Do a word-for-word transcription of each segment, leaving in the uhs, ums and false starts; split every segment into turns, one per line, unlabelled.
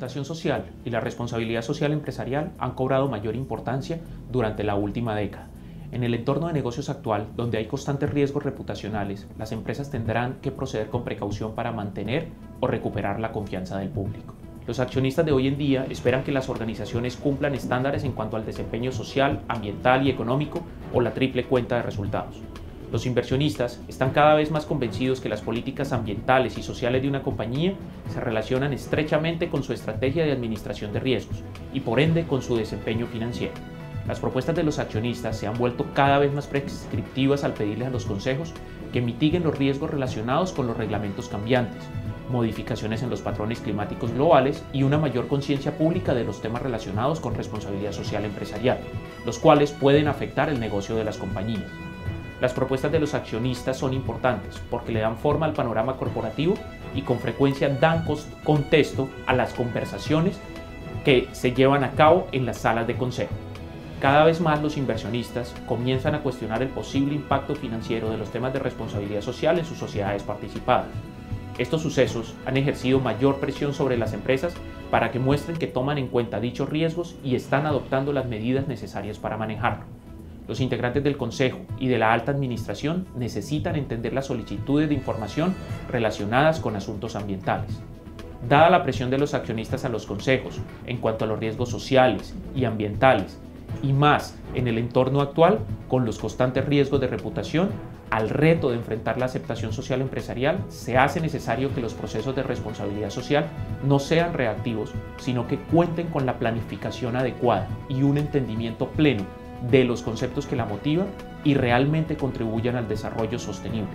aceptación social y la responsabilidad social empresarial han cobrado mayor importancia durante la última década. En el entorno de negocios actual, donde hay constantes riesgos reputacionales, las empresas tendrán que proceder con precaución para mantener o recuperar la confianza del público. Los accionistas de hoy en día esperan que las organizaciones cumplan estándares en cuanto al desempeño social, ambiental y económico o la triple cuenta de resultados. Los inversionistas están cada vez más convencidos que las políticas ambientales y sociales de una compañía se relacionan estrechamente con su estrategia de administración de riesgos y por ende con su desempeño financiero. Las propuestas de los accionistas se han vuelto cada vez más prescriptivas al pedirles a los consejos que mitiguen los riesgos relacionados con los reglamentos cambiantes, modificaciones en los patrones climáticos globales y una mayor conciencia pública de los temas relacionados con responsabilidad social empresarial, los cuales pueden afectar el negocio de las compañías. Las propuestas de los accionistas son importantes porque le dan forma al panorama corporativo y con frecuencia dan contexto a las conversaciones que se llevan a cabo en las salas de consejo. Cada vez más los inversionistas comienzan a cuestionar el posible impacto financiero de los temas de responsabilidad social en sus sociedades participadas. Estos sucesos han ejercido mayor presión sobre las empresas para que muestren que toman en cuenta dichos riesgos y están adoptando las medidas necesarias para manejarlo. Los integrantes del Consejo y de la alta administración necesitan entender las solicitudes de información relacionadas con asuntos ambientales. Dada la presión de los accionistas a los consejos en cuanto a los riesgos sociales y ambientales, y más en el entorno actual, con los constantes riesgos de reputación, al reto de enfrentar la aceptación social empresarial, se hace necesario que los procesos de responsabilidad social no sean reactivos, sino que cuenten con la planificación adecuada y un entendimiento pleno de los conceptos que la motivan y realmente contribuyan al desarrollo sostenible.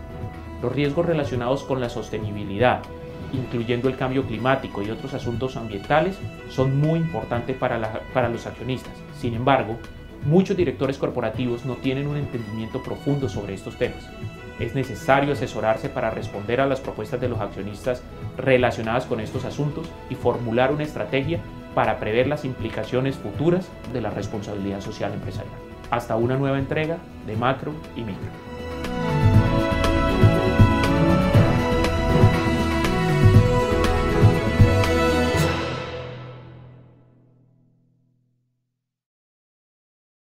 Los riesgos relacionados con la sostenibilidad, incluyendo el cambio climático y otros asuntos ambientales, son muy importantes para, la, para los accionistas. Sin embargo, muchos directores corporativos no tienen un entendimiento profundo sobre estos temas. Es necesario asesorarse para responder a las propuestas de los accionistas relacionadas con estos asuntos y formular una estrategia para prever las implicaciones futuras de la responsabilidad social empresarial. Hasta una nueva entrega de Macro y Micro.